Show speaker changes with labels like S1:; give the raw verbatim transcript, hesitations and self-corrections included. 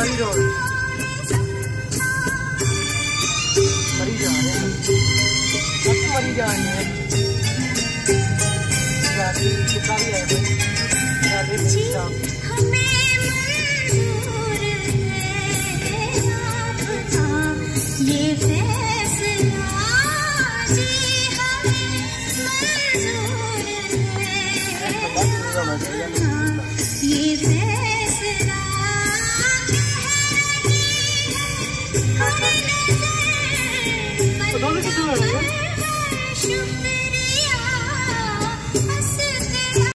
S1: मरी रोड मरी जा रहे हैं, अब मरी जा रहे हैं कितना भी है।